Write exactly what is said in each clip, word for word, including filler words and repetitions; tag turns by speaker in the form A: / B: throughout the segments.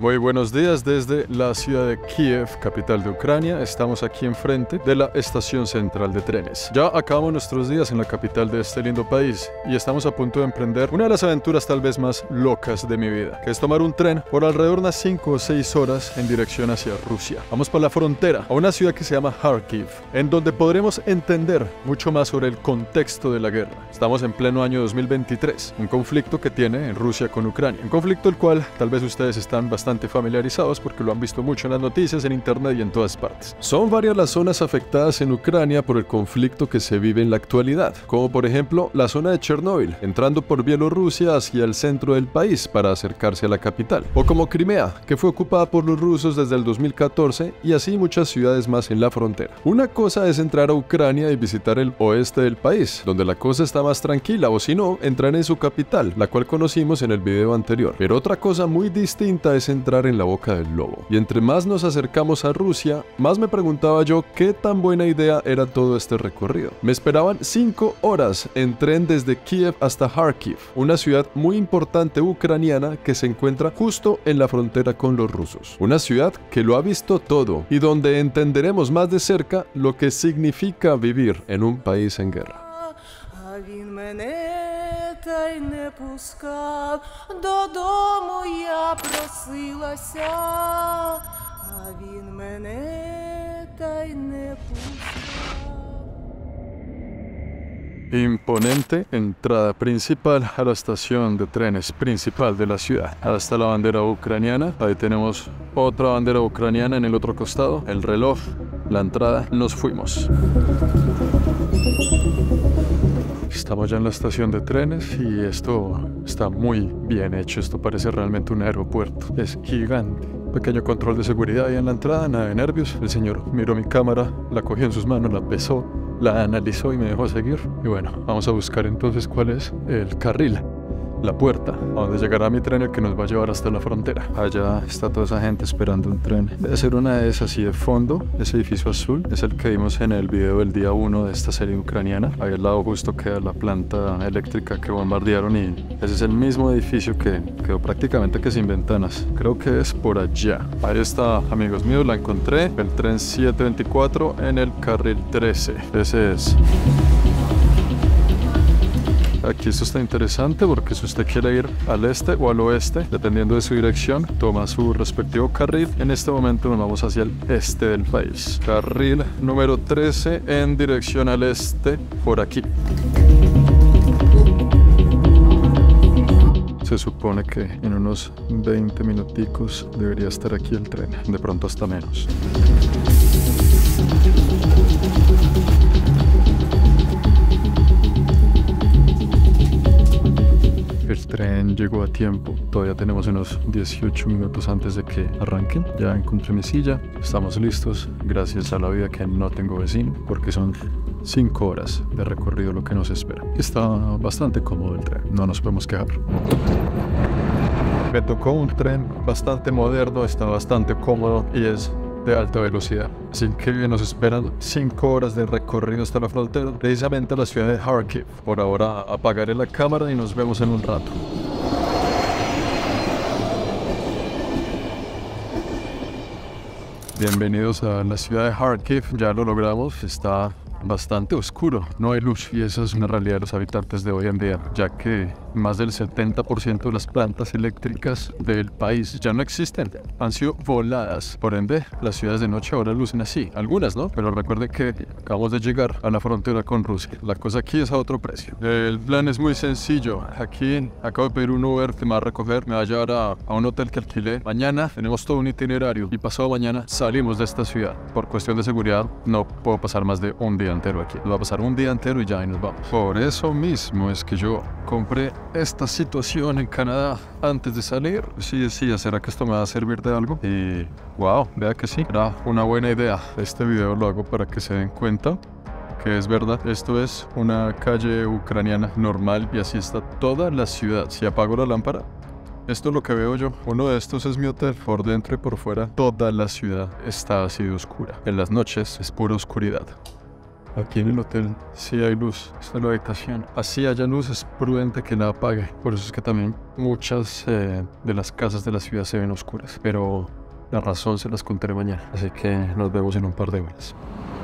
A: Muy buenos días desde la ciudad de Kiev, capital de Ucrania. Estamos aquí enfrente de la estación central de trenes. Ya acabamos nuestros días en la capital de este lindo país y estamos a punto de emprender una de las aventuras tal vez más locas de mi vida, que es tomar un tren por alrededor de unas cinco o seis horas en dirección hacia Rusia. Vamos por la frontera a una ciudad que se llama Kharkiv, en donde podremos entender mucho más sobre el contexto de la guerra. Estamos en pleno año dos mil veintitrés, un conflicto que tiene en Rusia con Ucrania, un conflicto el cual tal vez ustedes están bastante familiarizados porque lo han visto mucho en las noticias, en internet y en todas partes. Son varias las zonas afectadas en Ucrania por el conflicto que se vive en la actualidad, como por ejemplo la zona de Chernóbil, entrando por Bielorrusia hacia el centro del país para acercarse a la capital, o como Crimea, que fue ocupada por los rusos desde el dos mil catorce, y así muchas ciudades más en la frontera. Una cosa es entrar a Ucrania y visitar el oeste del país, donde la cosa está más tranquila, o si no, entrar en su capital, la cual conocimos en el video anterior. Pero otra cosa muy distinta es entrar en la boca del lobo. Y entre más nos acercamos a Rusia, más me preguntaba yo qué tan buena idea era todo este recorrido. Me esperaban cinco horas en tren desde Kiev hasta Kharkiv, una ciudad muy importante ucraniana que se encuentra justo en la frontera con los rusos. Una ciudad que lo ha visto todo y donde entenderemos más de cerca lo que significa vivir en un país en guerra.
B: Він мене та й не пускав, додому я просилася, а він мене та й не пускав.
A: Imponente entrada principal a la estación de trenes principal de la ciudad. Hasta la bandera ucraniana. Ahí tenemos otra bandera ucraniana en el otro costado. El reloj, la entrada. Nos fuimos. Estamos ya en la estación de trenes y esto está muy bien hecho. Esto parece realmente un aeropuerto. Es gigante. Pequeño control de seguridad ahí en la entrada, nada de nervios. El señor miró mi cámara, la cogió en sus manos, la pesó, la analizó y me dejó seguir. Y bueno, vamos a buscar entonces cuál es el carril, la puerta, a donde llegará mi tren, el que nos va a llevar hasta la frontera. Allá está toda esa gente esperando un tren. Debe ser una de esas así de fondo. Ese edificio azul es el que vimos en el video del día uno de esta serie ucraniana. Ahí al lado justo queda la planta eléctrica que bombardearon y ese es el mismo edificio que quedó prácticamente que sin ventanas. Creo que es por allá. Ahí está, amigos míos, la encontré. El tren siete veinticuatro en el carril trece. Ese es. Aquí esto está interesante porque si usted quiere ir al este o al oeste, dependiendo de su dirección, toma su respectivo carril. En este momento nos vamos hacia el este del país. Carril número trece en dirección al este, por aquí. Se supone que en unos veinte minuticos debería estar aquí el tren, de pronto hasta menos. El tren llegó a tiempo, todavía tenemos unos dieciocho minutos antes de que arranquen. Ya encontré mi silla, estamos listos, gracias a la vida que no tengo vecino, porque son cinco horas de recorrido lo que nos espera. Está bastante cómodo el tren, no nos podemos quejar. Me tocó un tren bastante moderno, está bastante cómodo y es de alta velocidad. Así que nos esperan cinco horas de recorrido hasta la frontera, precisamente a la ciudad de Kharkiv. Por ahora apagaré la cámara y nos vemos en un rato. Bienvenidos a la ciudad de Kharkiv, ya lo logramos, está bastante oscuro, no hay luz y esa es una realidad de los habitantes de hoy en día, ya que más del setenta por ciento de las plantas eléctricas del país ya no existen, han sido voladas. Por ende, las ciudades de noche ahora lucen así, algunas no, pero recuerde que acabamos de llegar a la frontera con Rusia. La cosa aquí es a otro precio. El plan es muy sencillo, aquí acabo de pedir un Uber que me va a recoger, me va a llevar a, a un hotel que alquilé. Mañana tenemos todo un itinerario y pasado mañana salimos de esta ciudad. Por cuestión de seguridad no puedo pasar más de un día entero aquí, nos va a pasar un día entero y ya ahí nos vamos. Por eso mismo es que yo compré esta situación en Canadá antes de salir. Sí decía, ¿será que esto me va a servir de algo? Y wow, vea que sí, era una buena idea. Este video lo hago para que se den cuenta que es verdad. Esto es una calle ucraniana normal y así está toda la ciudad. Si apago la lámpara, esto es lo que veo yo. Uno de estos es mi hotel. Por dentro y por fuera, toda la ciudad está así de oscura. En las noches es pura oscuridad. Aquí en el hotel sí hay luz, esta es la habitación. Así haya luz es prudente que la apague. Por eso es que también muchas eh, de las casas de la ciudad se ven oscuras. Pero la razón se las contaré mañana, así que nos vemos en un par de horas.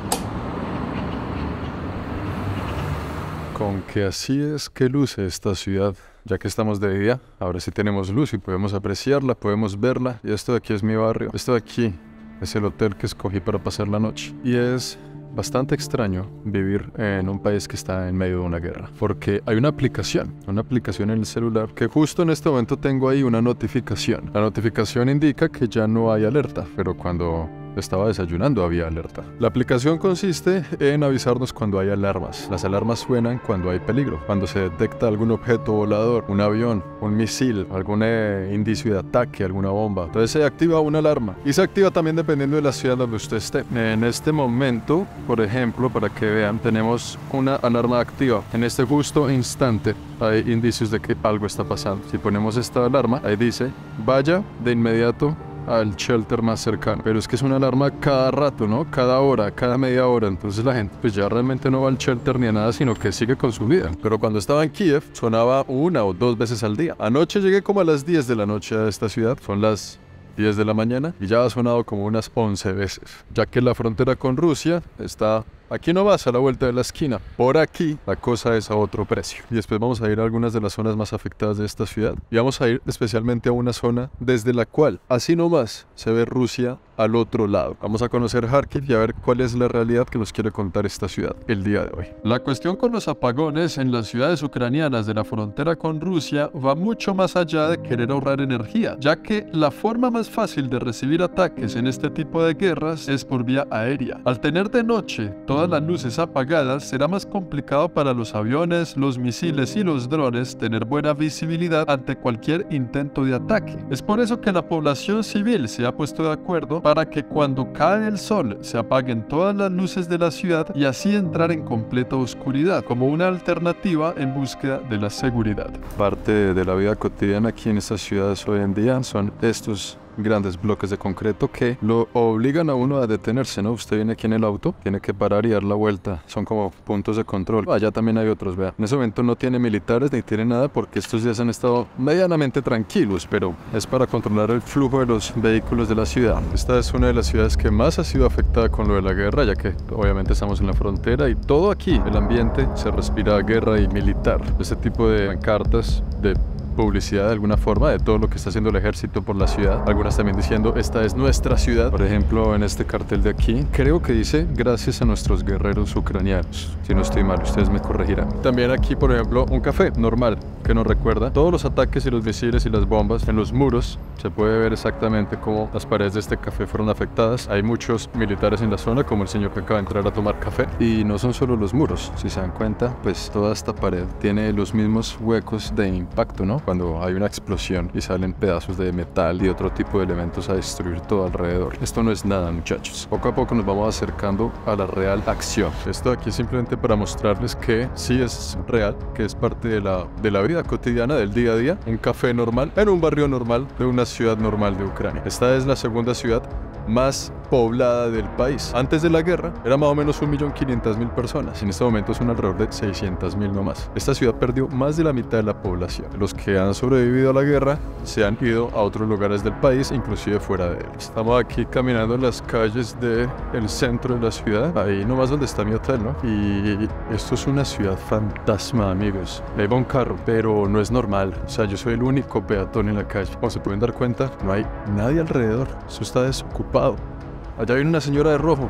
A: Con que así es que luce esta ciudad. Ya que estamos de día, ahora sí tenemos luz y podemos apreciarla, podemos verla. Y esto de aquí es mi barrio. Esto de aquí es el hotel que escogí para pasar la noche. Y es bastante extraño vivir en un país que está en medio de una guerra, porque hay una aplicación, una aplicación en el celular que justo en este momento tengo ahí una notificación. La notificación indica que ya no hay alerta, pero cuando estaba desayunando había alerta. La aplicación consiste en avisarnos cuando hay alarmas. Las alarmas suenan cuando hay peligro, cuando se detecta algún objeto volador, un avión, un misil, algún eh, indicio de ataque, alguna bomba. Entonces se activa una alarma y se activa también dependiendo de la ciudad donde usted esté. En este momento, por ejemplo, para que vean, tenemos una alarma activa. En este justo instante hay indicios de que algo está pasando. Si ponemos esta alarma, ahí dice, vaya de inmediato al shelter más cercano. Pero es que es una alarma cada rato, ¿no? Cada hora, cada media hora. Entonces la gente pues ya realmente no va al shelter ni a nada, sino que sigue con su vida. Pero cuando estaba en Kiev, sonaba una o dos veces al día. Anoche llegué como a las diez de la noche a esta ciudad. Son las diez de la mañana y ya ha sonado como unas once veces. Ya que la frontera con Rusia está aquí nomás, a la vuelta de la esquina. Por aquí, la cosa es a otro precio. Y después vamos a ir a algunas de las zonas más afectadas de esta ciudad. Y vamos a ir especialmente a una zona desde la cual, así nomás, se ve Rusia al otro lado. Vamos a conocer Kharkiv y a ver cuál es la realidad que nos quiere contar esta ciudad el día de hoy. La cuestión con los apagones en las ciudades ucranianas de la frontera con Rusia va mucho más allá de querer ahorrar energía, ya que la forma más fácil de recibir ataques en este tipo de guerras es por vía aérea. Al tener de noche todas las luces apagadas, será más complicado para los aviones, los misiles y los drones tener buena visibilidad ante cualquier intento de ataque. Es por eso que la población civil se ha puesto de acuerdo para que cuando cae el sol se apaguen todas las luces de la ciudad y así entrar en completa oscuridad, como una alternativa en búsqueda de la seguridad. Parte de la vida cotidiana aquí en estas ciudades hoy en día son estos grandes bloques de concreto que lo obligan a uno a detenerse, ¿no? Usted viene aquí en el auto, tiene que parar y dar la vuelta. Son como puntos de control. Allá también hay otros, vea. En ese momento no tiene militares ni tiene nada porque estos días han estado medianamente tranquilos, pero es para controlar el flujo de los vehículos de la ciudad. Esta es una de las ciudades que más ha sido afectada con lo de la guerra, ya que obviamente estamos en la frontera y todo aquí, el ambiente, se respira guerra y militar. Este tipo de cartas de publicidad de alguna forma de todo lo que está haciendo el ejército por la ciudad. Algunas también diciendo, esta es nuestra ciudad. Por ejemplo, en este cartel de aquí, creo que dice, gracias a nuestros guerreros ucranianos. Si no estoy mal, ustedes me corregirán. También aquí, por ejemplo, un café normal que nos recuerda todos los ataques y los misiles y las bombas en los muros. Se puede ver exactamente cómo las paredes de este café fueron afectadas. Hay muchos militares en la zona, como el señor que acaba de entrar a tomar café. Y no son solo los muros, si se dan cuenta, pues toda esta pared tiene los mismos huecos de impacto, ¿no? Cuando hay una explosión y salen pedazos de metal y otro tipo de elementos a destruir todo alrededor. Esto no es nada, muchachos. Poco a poco nos vamos acercando a la real acción. Esto aquí es simplemente para mostrarles que sí es real, que es parte de la, de la vida cotidiana, del día a día. Un café normal, en un barrio normal, de una ciudad normal de Ucrania. Esta es la segunda ciudad más poblada del país. Antes de la guerra era más o menos un millón quinientas mil personas. En este momento son alrededor de seiscientas mil nomás. Esta ciudad perdió más de la mitad de la población. Los que han sobrevivido a la guerra se han ido a otros lugares del país, inclusive fuera de él. Estamos aquí caminando en las calles del centro de la ciudad, ahí nomás donde está mi hotel, ¿no? Y esto es una ciudad fantasma, amigos. Ahí va un carro, pero no es normal. O sea, yo soy el único peatón en la calle. Como se pueden dar cuenta, no hay nadie alrededor. Eso está desocupado. Allá viene una señora de rojo.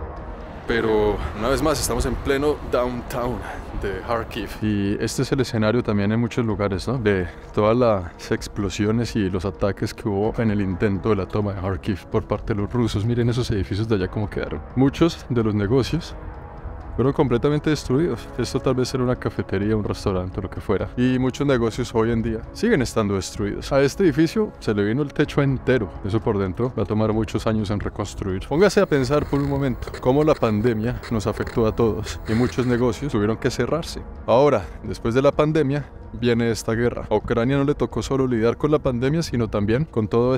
A: Pero una vez más estamos en pleno downtown de Kharkiv. Y este es el escenario también en muchos lugares, ¿no? De todas las explosiones y los ataques que hubo en el intento de la toma de Kharkiv por parte de los rusos. Miren esos edificios de allá cómo quedaron. Muchos de los negocios fueron completamente destruidos. Esto tal vez era una cafetería, un restaurante o lo que fuera. Y muchos negocios hoy en día siguen estando destruidos. A este edificio se le vino el techo entero. Eso por dentro va a tomar muchos años en reconstruir. Póngase a pensar por un momento cómo la pandemia nos afectó a todos y muchos negocios tuvieron que cerrarse. Ahora, después de la pandemia, viene esta guerra. A Ucrania no le tocó solo lidiar con la pandemia, sino también con todo esto.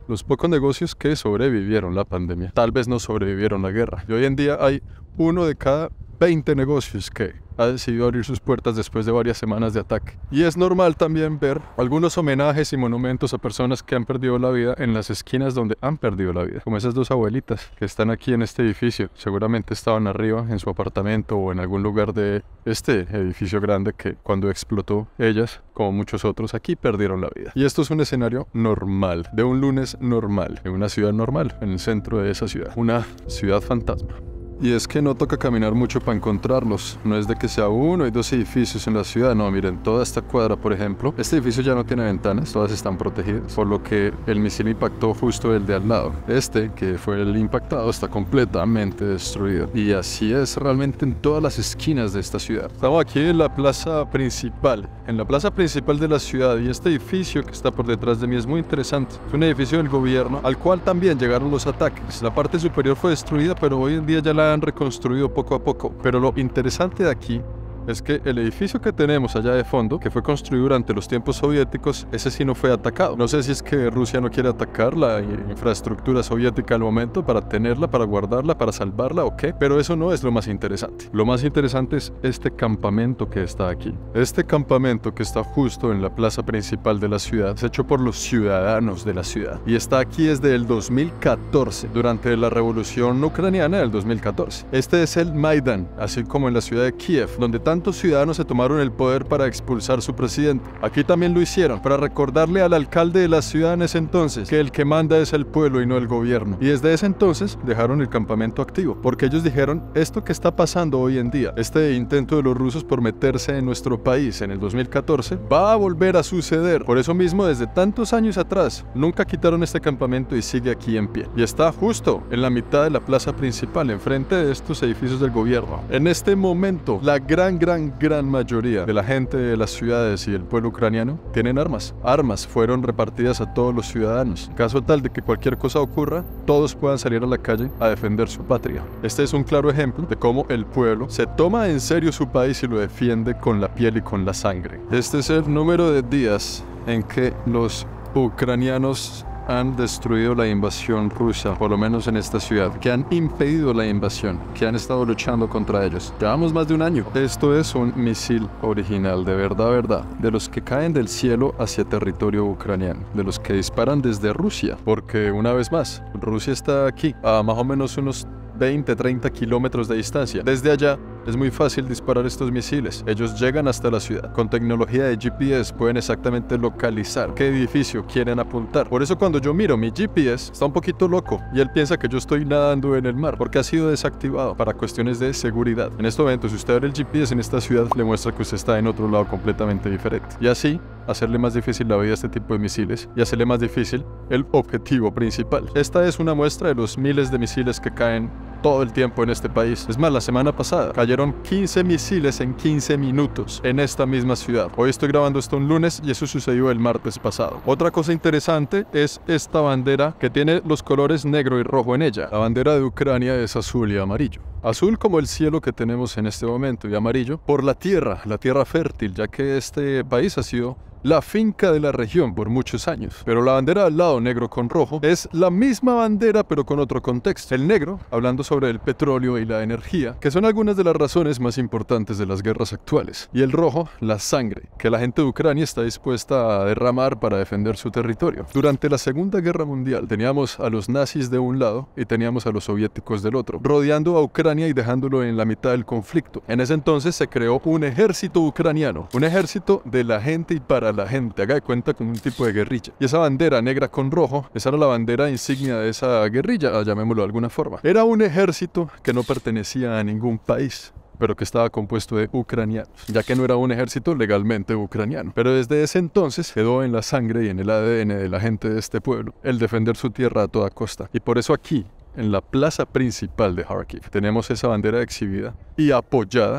A: los pocos negocios que sobrevivieron la pandemia. Tal vez no sobrevivieron la guerra. Y hoy en día hay uno de cada veinte negocios que ha decidido abrir sus puertas después de varias semanas de ataque. Y es normal también ver algunos homenajes y monumentos a personas que han perdido la vida en las esquinas donde han perdido la vida, como esas dos abuelitas que están aquí en este edificio. Seguramente estaban arriba en su apartamento o en algún lugar de este edificio grande que cuando explotó ellas, como muchos otros aquí, perdieron la vida. Y esto es un escenario normal, de un lunes normal, en una ciudad normal, en el centro de esa ciudad, una ciudad fantasma. Y es que no toca caminar mucho para encontrarlos. No es de que sea uno y dos edificios en la ciudad. No, miren, toda esta cuadra, por ejemplo, este edificio ya no tiene ventanas, todas están protegidas, por lo que el misil impactó justo el de al lado. Este, que fue el impactado, está completamente destruido. Y así es realmente en todas las esquinas de esta ciudad. Estamos aquí en la plaza principal, en la plaza principal de la ciudad, y este edificio que está por detrás de mí es muy interesante. Es un edificio del gobierno, al cual también llegaron los ataques. La parte superior fue destruida, pero hoy en día ya la han reconstruido poco a poco. Pero lo interesante de aquí es que el edificio que tenemos allá de fondo, que fue construido durante los tiempos soviéticos, ese sí no fue atacado. No sé si es que Rusia no quiere atacar la infraestructura soviética al momento para tenerla, para guardarla, para salvarla o qué, pero eso no es lo más interesante. Lo más interesante es este campamento que está aquí. Este campamento que está justo en la plaza principal de la ciudad es hecho por los ciudadanos de la ciudad y está aquí desde el dos mil catorce, durante la revolución ucraniana del dos mil catorce. Este es el Maidán, así como en la ciudad de Kiev, donde tanto Tantos ciudadanos se tomaron el poder para expulsar su presidente. Aquí también lo hicieron, para recordarle al alcalde de la ciudad en ese entonces que el que manda es el pueblo y no el gobierno. Y desde ese entonces dejaron el campamento activo, porque ellos dijeron, esto que está pasando hoy en día, este intento de los rusos por meterse en nuestro país en el dos mil catorce, va a volver a suceder. Por eso mismo, desde tantos años atrás, nunca quitaron este campamento y sigue aquí en pie. Y está justo en la mitad de la plaza principal, enfrente de estos edificios del gobierno. En este momento, la gran gran, gran mayoría de la gente de las ciudades y el pueblo ucraniano tienen armas. Armas fueron repartidas a todos los ciudadanos. En caso tal de que cualquier cosa ocurra, todos puedan salir a la calle a defender su patria. Este es un claro ejemplo de cómo el pueblo se toma en serio su país y lo defiende con la piel y con la sangre. Este es el número de días en que los ucranianos han destruido la invasión rusa, por lo menos en esta ciudad, que han impedido la invasión, que han estado luchando contra ellos. Llevamos más de un año. Esto es un misil original, de verdad, verdad, de los que caen del cielo hacia territorio ucraniano, de los que disparan desde Rusia, porque una vez más, Rusia está aquí, a más o menos unos veinte, treinta kilómetros de distancia. Desde allá es muy fácil disparar estos misiles. Ellos llegan hasta la ciudad. Con tecnología de G P S pueden exactamente localizar qué edificio quieren apuntar. Por eso cuando yo miro mi G P S, está un poquito loco y él piensa que yo estoy nadando en el mar, porque ha sido desactivado para cuestiones de seguridad. En este momento, si usted abre el G P S en esta ciudad, le muestra que usted está en otro lado completamente diferente. Y así, hacerle más difícil la vida a este tipo de misiles y hacerle más difícil el objetivo principal. Esta es una muestra de los miles de misiles que caen todo el tiempo en este país. Es más, la semana pasada cayeron quince misiles en quince minutos en esta misma ciudad. Hoy estoy grabando esto un lunes y eso sucedió el martes pasado. Otra cosa interesante es esta bandera que tiene los colores negro y rojo en ella. La bandera de Ucrania es azul y amarillo. Azul como el cielo que tenemos en este momento y amarillo por la tierra, la tierra fértil, ya que este país ha sido la finca de la región por muchos años. Pero la bandera al lado, negro con rojo, es la misma bandera pero con otro contexto. El negro, hablando sobre el petróleo y la energía, que son algunas de las razones más importantes de las guerras actuales. Y el rojo, la sangre, que la gente de Ucrania está dispuesta a derramar para defender su territorio. Durante la Segunda Guerra Mundial teníamos a los nazis de un lado y teníamos a los soviéticos del otro, rodeando a Ucrania y dejándolo en la mitad del conflicto. En ese entonces se creó un ejército ucraniano, un ejército de la gente y para la gente, haga de cuenta, con un tipo de guerrilla. Y esa bandera negra con rojo, esa era la bandera insignia de esa guerrilla, llamémoslo de alguna forma. Era un ejército que no pertenecía a ningún país, pero que estaba compuesto de ucranianos, ya que no era un ejército legalmente ucraniano. Pero desde ese entonces quedó en la sangre y en el A D N de la gente de este pueblo el defender su tierra a toda costa. Y por eso aquí, en la plaza principal de Kharkiv, tenemos esa bandera exhibida y apoyada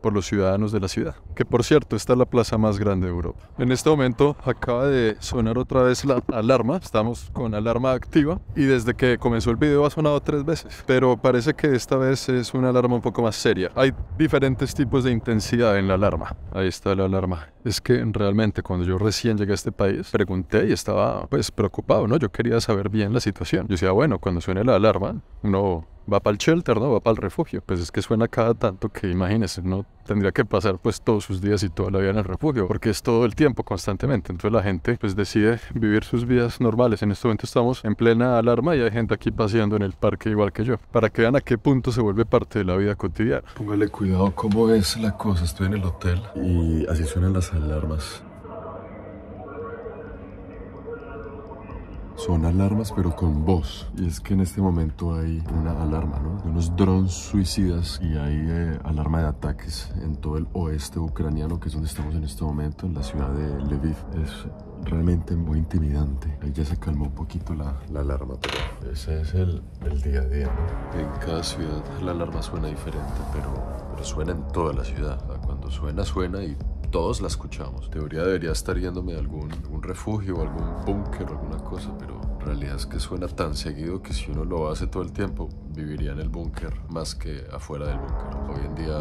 A: por los ciudadanos de la ciudad, que por cierto esta es la plaza más grande de Europa. En este momento acaba de sonar otra vez la alarma, estamos con alarma activa y desde que comenzó el video ha sonado tres veces, pero parece que esta vez es una alarma un poco más seria. Hay diferentes tipos de intensidad en la alarma. Ahí está la alarma. Es que realmente cuando yo recién llegué a este país pregunté y estaba pues preocupado, ¿no? Yo quería saber bien la situación. Yo decía, bueno, cuando suene la alarma uno va para el shelter, ¿no? Va para el refugio. Pues es que suena cada tanto que imagínense, no tendría que pasar pues todos sus días y toda la vida en el refugio, porque es todo el tiempo, constantemente. Entonces la gente pues decide vivir sus vidas normales. En este momento estamos en plena alarma y hay gente aquí paseando en el parque igual que yo, para que vean a qué punto se vuelve parte de la vida cotidiana. Póngale cuidado cómo es la cosa. Estoy en el hotel y así suenan las alarmas. Son alarmas pero con voz. Y es que en este momento hay una alarma, ¿no? De unos drones suicidas y hay eh, alarma de ataques en todo el oeste ucraniano, que es donde estamos en este momento, en la ciudad de Lviv. Es realmente muy intimidante. Ahí ya se calmó un poquito la, la alarma, pero ese es el, el día a día, ¿no? En cada ciudad la alarma suena diferente, pero, pero suena en toda la ciudad. Cuando suena, suena y todos la escuchamos. En teoría debería estar yéndome a algún, algún refugio o algún búnker o alguna cosa, pero en realidad es que suena tan seguido que si uno lo hace todo el tiempo, viviría en el búnker más que afuera del búnker. Hoy en día,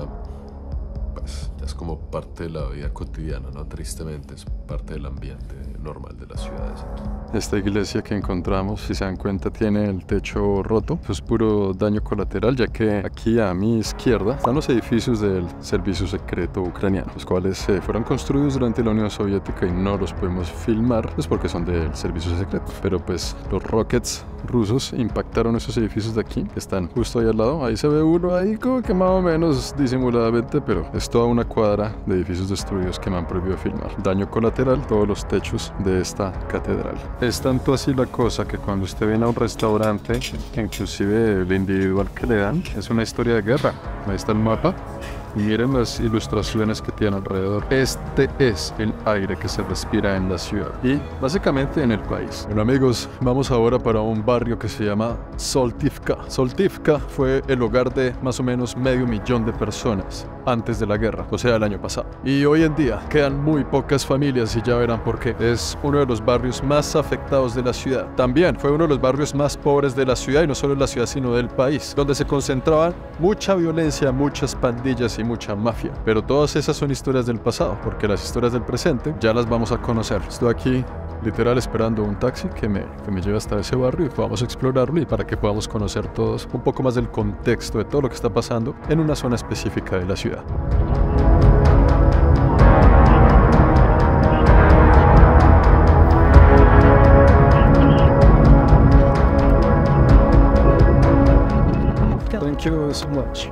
A: pues, ya es como parte de la vida cotidiana, ¿no? Tristemente, es parte del ambiente normal de las ciudades aquí. Esta iglesia que encontramos, si se dan cuenta, tiene el techo roto. Eso es puro daño colateral, ya que aquí a mi izquierda están los edificios del servicio secreto ucraniano, los cuales eh, fueron construidos durante la Unión Soviética y no los podemos filmar, pues porque son del servicio secreto. Pero pues los rockets rusos impactaron esos edificios de aquí, que están justo ahí al lado. Ahí se ve uno ahí como que más o menos disimuladamente, pero es toda una cuadra de edificios destruidos que me han prohibido filmar. Daño colateral, todos los techos de esta catedral. Es tanto así la cosa que cuando usted viene a un restaurante, inclusive el individual que le dan, es una historia de guerra. Ahí está el mapa. Y miren las ilustraciones que tiene alrededor. Este es el aire que se respira en la ciudad y básicamente en el país. Bueno amigos, vamos ahora para un barrio que se llama Soltivka. Soltivka fue el hogar de más o menos medio millón de personas antes de la guerra, o sea el año pasado. Y hoy en día quedan muy pocas familias y ya verán por qué. Es uno de los barrios más afectados de la ciudad. También fue uno de los barrios más pobres de la ciudad, y no solo de la ciudad sino del país, donde se concentraban mucha violencia, muchas pandillas y mucha mafia. Pero todas esas son historias del pasado, porque las historias del presente ya las vamos a conocer. Estoy aquí literal esperando un taxi que me, que me lleve hasta ese barrio y podamos explorarlo, y para que podamos conocer todos un poco más del contexto de todo lo que está pasando en una zona específica de la ciudad. Thank you so much.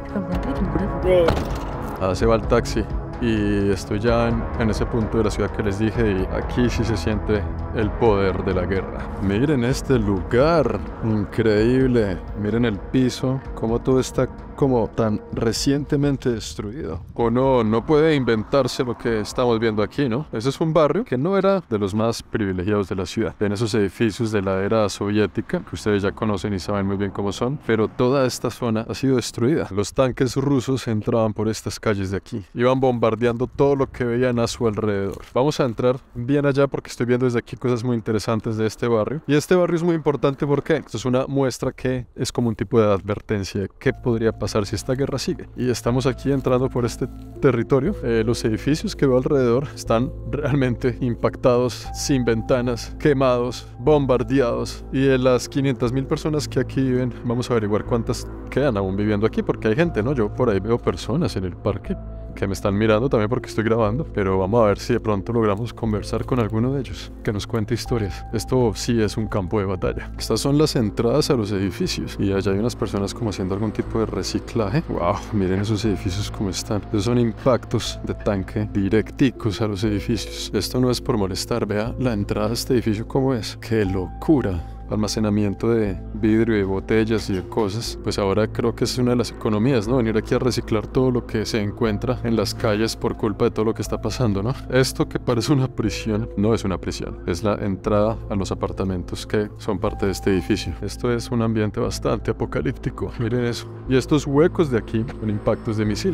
A: Ah, se va el taxi y estoy ya en, en ese punto de la ciudad que les dije, y aquí sí se siente el poder de la guerra. Miren este lugar, increíble. Miren el piso, cómo todo está como tan recientemente destruido. Uno no puede inventarse lo que estamos viendo aquí, ¿no? Ese es un barrio que no era de los más privilegiados de la ciudad. En esos edificios de la era soviética, que ustedes ya conocen y saben muy bien cómo son, pero toda esta zona ha sido destruida. Los tanques rusos entraban por estas calles de aquí, iban bombardeando todo lo que veían a su alrededor. Vamos a entrar bien allá porque estoy viendo desde aquí cosas muy interesantes de este barrio. Y este barrio es muy importante porque esto es una muestra que es como un tipo de advertencia de qué podría pasar si esta guerra sigue. Y estamos aquí entrando por este territorio. Eh, los edificios que veo alrededor están realmente impactados, sin ventanas, quemados, bombardeados. Y de las quinientas mil personas que aquí viven, vamos a averiguar cuántas quedan aún viviendo aquí, porque hay gente, ¿no? Yo por ahí veo personas en el parque que me están mirando también porque estoy grabando, pero vamos a ver si de pronto logramos conversar con alguno de ellos, que nos cuente historias. Esto sí es un campo de batalla. Estas son las entradas a los edificios y allá hay unas personas como haciendo algún tipo de reciclaje. Wow, miren esos edificios como están. Esos son impactos de tanque directicos a los edificios. Esto no es por molestar, vea la entrada a este edificio como es. ¡Qué locura! Almacenamiento de vidrio y botellas y de cosas. Pues ahora creo que es una de las economías, ¿no? Venir aquí a reciclar todo lo que se encuentra en las calles por culpa de todo lo que está pasando, ¿no? Esto que parece una prisión, no es una prisión, es la entrada a los apartamentos que son parte de este edificio. Esto es un ambiente bastante apocalíptico, miren eso. Y estos huecos de aquí son impactos de misil.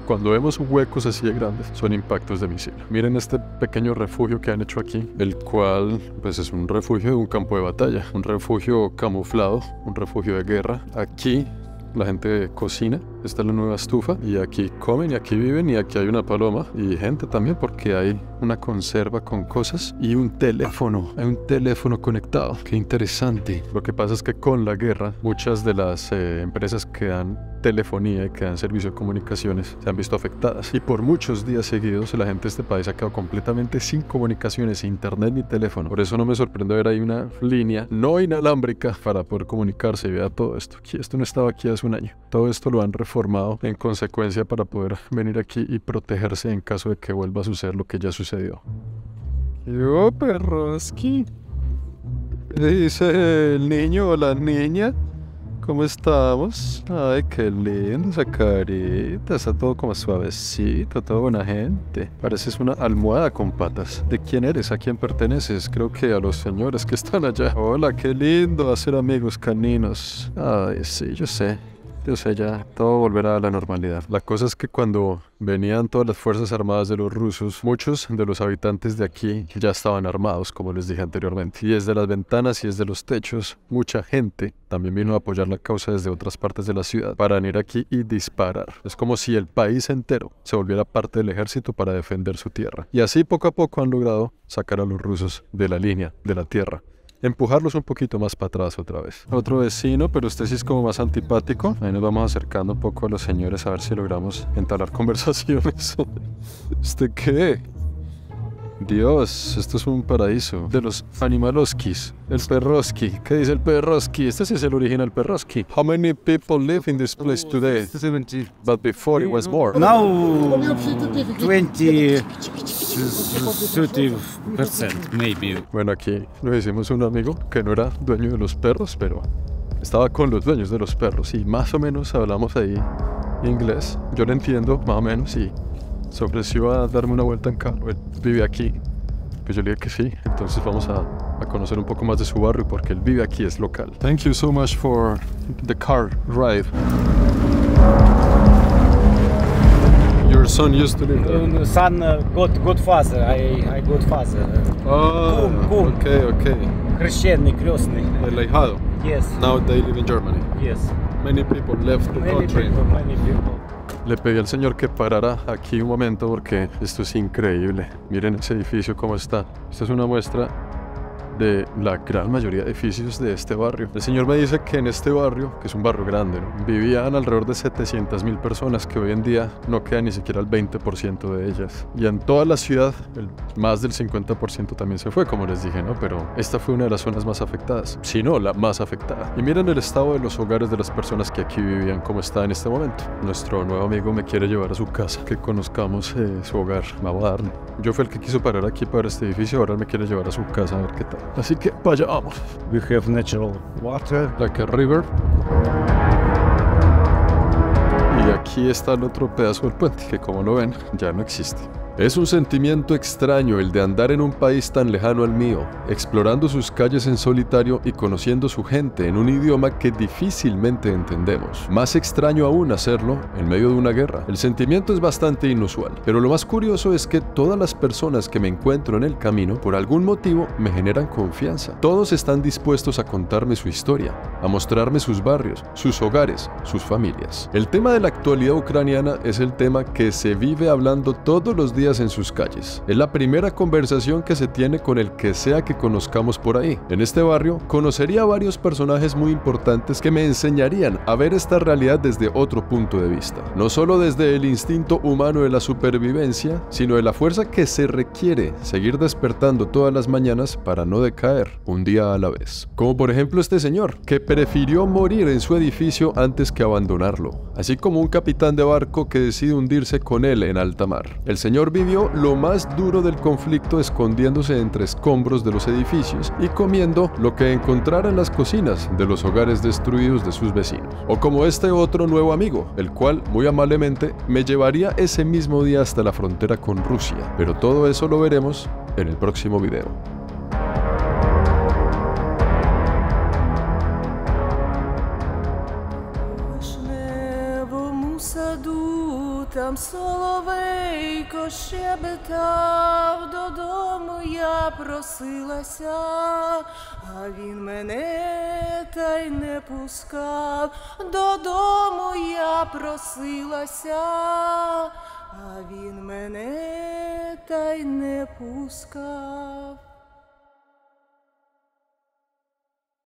A: Cuando vemos huecos así de grandes, son impactos de misil. Miren este pequeño refugio que han hecho aquí, el cual pues es un refugio de un campo de batalla, un refugio camuflado, un refugio de guerra. Aquí la gente cocina, esta es la nueva estufa, y aquí comen y aquí viven, y aquí hay una paloma y gente también porque hay una conserva con cosas y un teléfono, hay un teléfono conectado. Qué interesante. Lo que pasa es que con la guerra muchas de las eh, empresas que dan telefonía y que dan servicio de comunicaciones se han visto afectadas, y por muchos días seguidos la gente de este país ha quedado completamente sin comunicaciones, internet ni teléfono. Por eso no me sorprende ver ahí una línea no inalámbrica para poder comunicarse. Y vea todo esto, aquí, esto no estaba aquí hace un año, todo esto lo han reformado en consecuencia para poder venir aquí y protegerse en caso de que vuelva a suceder lo que ya sucedió. Yo, perroski, ¿qué dice el niño o la niña? ¿Cómo estamos? Ay, qué lindo esa carita. Está todo como suavecito, todo buena gente. Pareces una almohada con patas. ¿De quién eres? ¿A quién perteneces? Creo que a los señores que están allá. Hola, qué lindo hacer amigos caninos. Ay, sí, yo sé. Yo sé, ya todo volverá a la normalidad. La cosa es que cuando venían todas las fuerzas armadas de los rusos, muchos de los habitantes de aquí ya estaban armados, como les dije anteriormente. Y desde las ventanas y desde los techos, mucha gente también vino a apoyar la causa desde otras partes de la ciudad para venir aquí y disparar. Es como si el país entero se volviera parte del ejército para defender su tierra. Y así poco a poco han logrado sacar a los rusos de la línea, de la tierra. Empujarlos un poquito más para atrás otra vez. Otro vecino, pero este sí es como más antipático. Ahí nos vamos acercando un poco a los señores a ver si logramos entablar conversaciones. ¿Este qué? Dios, esto es un paraíso de los animaloskis. El perroski. ¿Qué dice el perroski? Este sí es el original perroski. How many people live in this place today?
C: seventy.
A: But before it was more.
C: Now twenty, thirty percent maybe.
A: Bueno, aquí lo hicimos un amigo que no era dueño de los perros, pero estaba con los dueños de los perros y más o menos hablamos ahí inglés. Yo lo entiendo más o menos y se ofreció a darme una vuelta en carro. Él vive aquí. Pues yo le dije que sí. Entonces vamos a, a conocer un poco más de su barrio porque él vive aquí, es local. Thank you so much for the car ride. Your son used to live there.
C: Son uh, got good father. I I good father.
A: Ah,
C: Kum, kum.
A: okay, okay.
C: Крещенный, крестный.
A: El ahijado.
C: Yes.
A: Now they live in Germany.
C: Yes.
A: Many people left the
C: Many
A: country.
C: people, many people.
A: Le pedí al señor que parara aquí un momento porque esto es increíble. Miren ese edificio cómo está. Esta es una muestra de la gran mayoría de edificios de este barrio. El señor me dice que en este barrio, que es un barrio grande, ¿no?, vivían alrededor de setecientas mil personas, que hoy en día no queda ni siquiera el veinte por ciento de ellas. Y en toda la ciudad, el, más del cincuenta por ciento también se fue, como les dije, ¿no? Pero esta fue una de las zonas más afectadas, si no la más afectada. Y miren el estado de los hogares de las personas que aquí vivían, cómo está en este momento. Nuestro nuevo amigo me quiere llevar a su casa, que conozcamos eh, su hogar. Vamos a darle. Yo fui el que quiso parar aquí para este edificio, ahora me quiere llevar a su casa a ver qué tal. Así que vayamos.
C: We have natural water.
A: Like a river. Y aquí está el otro pedazo del puente, que como lo ven, ya no existe. Es un sentimiento extraño el de andar en un país tan lejano al mío, explorando sus calles en solitario y conociendo su gente en un idioma que difícilmente entendemos. Más extraño aún hacerlo en medio de una guerra. El sentimiento es bastante inusual, pero lo más curioso es que todas las personas que me encuentro en el camino, por algún motivo, me generan confianza. Todos están dispuestos a contarme su historia, a mostrarme sus barrios, sus hogares, sus familias. El tema de la actualidad ucraniana es el tema que se vive hablando todos los días en sus calles. Es la primera conversación que se tiene con el que sea que conozcamos por ahí. En este barrio conocería a varios personajes muy importantes que me enseñarían a ver esta realidad desde otro punto de vista. No solo desde el instinto humano de la supervivencia, sino de la fuerza que se requiere seguir despertando todas las mañanas para no decaer un día a la vez. Como por ejemplo este señor, que prefirió morir en su edificio antes que abandonarlo. Así como un capitán de barco que decide hundirse con él en alta mar. El señor vivió lo más duro del conflicto escondiéndose entre escombros de los edificios y comiendo lo que encontrara en las cocinas de los hogares destruidos de sus vecinos. O como este otro nuevo amigo, el cual muy amablemente me llevaría ese mismo día hasta la frontera con Rusia. Pero todo eso lo veremos en el próximo video.
B: там соловейко щебетав, додому я просилася, а він мене та й не пускав. Додому я просилася, а він мене та й не пускав.